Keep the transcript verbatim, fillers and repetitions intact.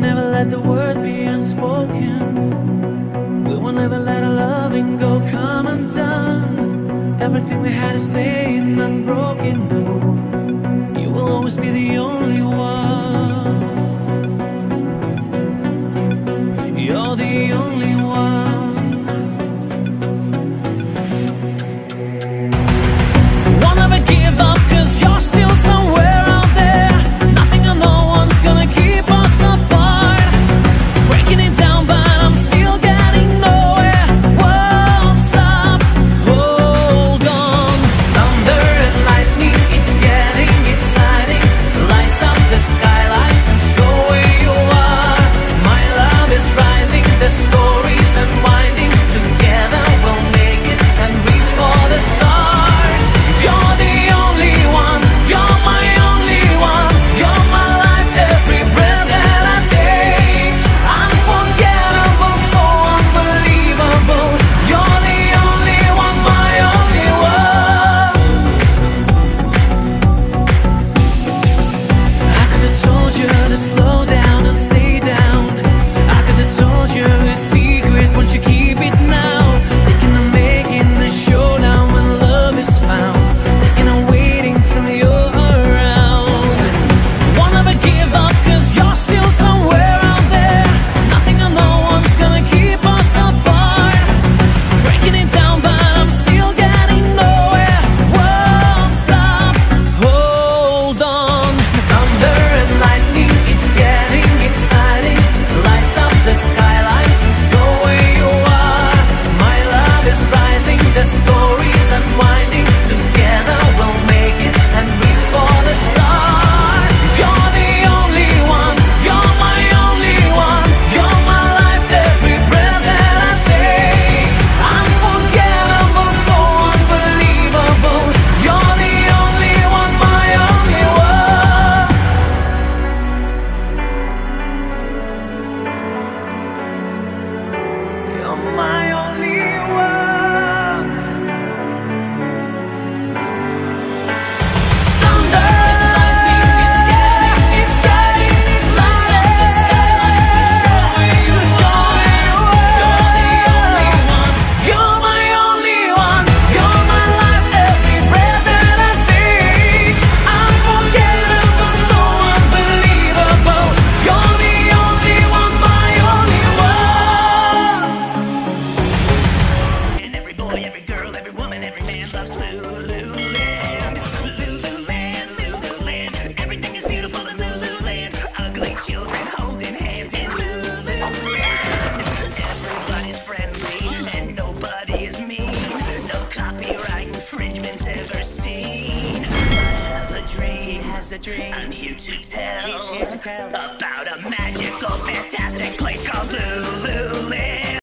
never let the word be unspoken. We will never let our loving go come undone. Everything we had is staying unbroken. No, you will always be the only one. You're the only one. Won't ever give up, cause you're still somewhere out there. Nothing or no one's gonna keep us apart. Breaking it down, but I'm still getting nowhere. Won't stop, hold on. Thunder and lightning, it's getting exciting. Lights up the skyline to show where you are. My love is rising, the story's unwinding. Together we'll make it and reach for the stars. You're the only one, you're my only one. You're my life, every breath that I take. Unforgettable, so unbelievable. You're the only one, my only one. I could have told you to slow down and stay down. I could have told you a secret, won't you keep it now? Thinking of making the showdown when love is found. Thinking of waiting till you're around. Won't ever give up, cause you're still somewhere out there. Nothing or no one's gonna keep us apart. Breaking it down, but I'm still getting nowhere. Won't stop, hold on. Thunder and lightning, it's getting exciting. Lights up the skyline to show where you are. My love is rising, the story's unwinding. Together we'll make it and reach for the stars. You're the only one, you're my only one. You're my life, every breath that I take. Unforgettable, so unbelievable. You're the only one, my only one. You're my only one. Thunder and lightning, it's getting exciting. Lights up the skyline to show where you are. You're the only one, you're my only one. You're my life, every breath that I take. Unforgettable, so unbelievable. You're the only one, my only one. And every boy, every girl, every woman, every man loves Lululand. Lululand, Lululand. Everything is beautiful in Lululand. Ugly children holding hands in Lululand. Everybody's friendly and nobody is mean. No copyright infringements ever seen. I have a dream, has a dream. I'm here to tell, He's here to tell about a magical, fantastic place called Lululand.